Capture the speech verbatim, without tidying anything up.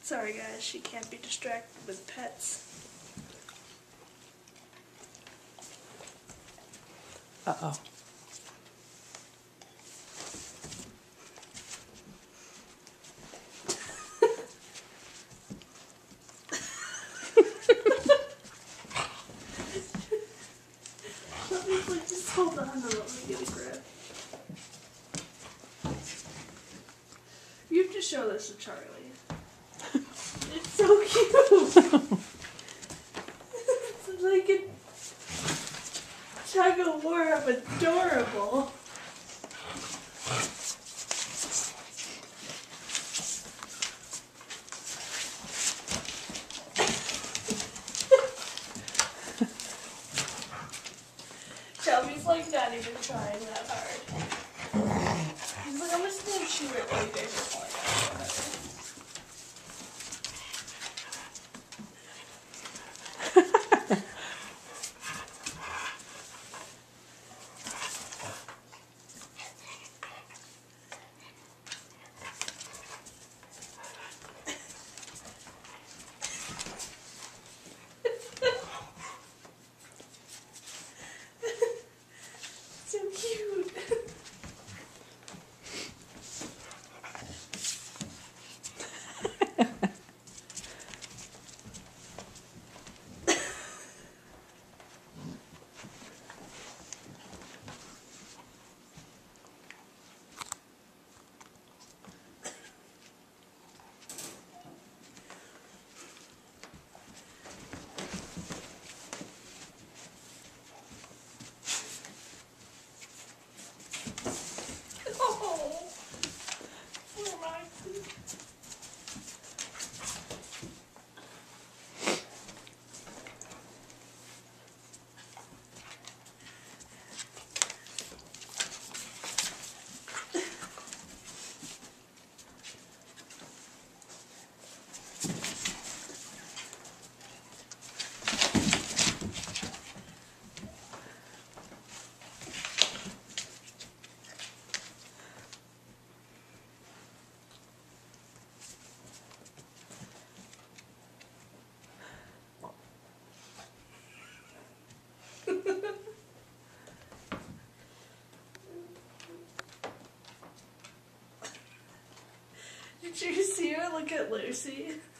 Sorry guys, she can't be distracted with pets. Uh-oh. Let me like, just hold on and let me get a grip. You have to show this to Charlie. It's so cute! It's like a tug of war of adorable. Shelby's like not even trying that hard. He's like, I'm just gonna chew it right there before I go. So cute. Oh, where am I? Did you see her look at Lucy?